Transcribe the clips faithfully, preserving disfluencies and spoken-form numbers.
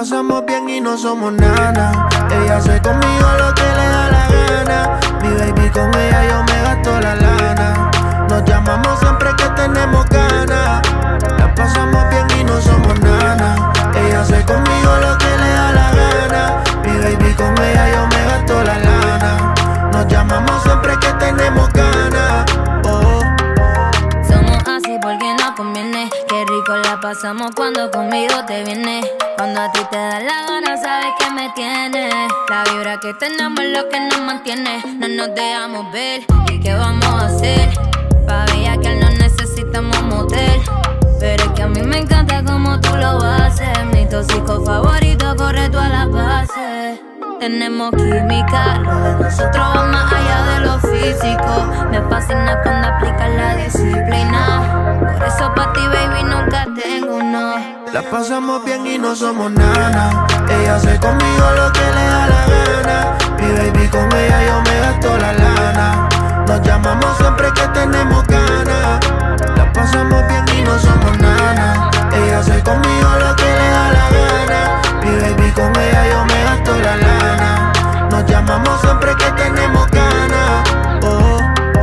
pasamos bien y no somos nana. Ella hace conmigo lo que le da la gana. Mi baby, con ella yo me gasto la lana. Nos llamamos siempre que tenemos ganas. La pasamos bien y no somos nana. Ella hace conmigo lo que le da la gana. Mi baby, con ella yo me gasto la lana. Nos llamamos siempre que tenemos ganas. Oh. Somos así porque nos conviene. Qué rico la pasamos cuando conmigo te vienes. Cuando a ti te da la gana, sabes que me tienes. La vibra que tenemos es lo que nos mantiene. No nos dejamos ver. ¿Y qué vamos a hacer? Pa' bellaquear no necesitamos motel. Pero es que a mí me encanta como tú lo haces. Mi tóxico favorito corre todas las bases. Tenemos química, lo de nosotros va más allá de lo físico. Me fascina cuando aplicas la disciplina. Por eso pa' ti, baby, nunca tengo no. La pasamos bien y no somos nana. Ella hace conmigo lo que le da la gana. Mi baby, con ella yo me gasto la lana. Nos llamamos siempre que tenemos ganas. La pasamos bien y no somos nana. Ella hace conmigo lo que le da la gana. Mi baby, con ella yo me gasto la lana. Nos llamamos siempre que tenemos ganas. Oh.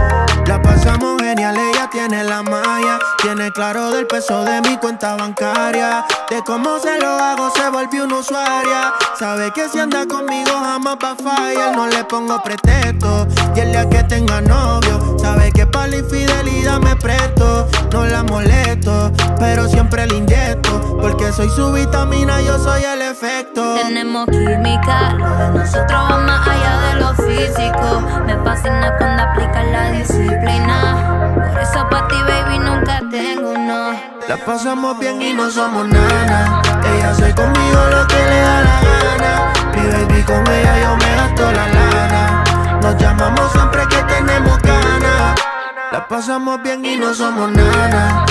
La pasamos genial, ella tiene la malla. Tiene claro del peso de mi cuenta bancaria. De cómo se lo hago se volvió una usuaria. Sabe que si anda conmigo jamás va a fallar. No le pongo pretexto y el día que tenga novio sabe que para la infidelidad me presto. No la molesto, pero siempre la inyecto. Porque soy su vitamina, yo soy el efecto. Tenemos química, lo de nosotros va más allá de lo físico. Me fascina cuando aplicas la disciplina. Por eso pa' ti, baby, nunca tengo no. La pasamos bien y no somos nana. Ella hace conmigo lo que le da la gana. Mi baby, con ella yo me gasto la lana. Nos llamamos siempre que tenemos ganas. La pasamos bien y no somos nana.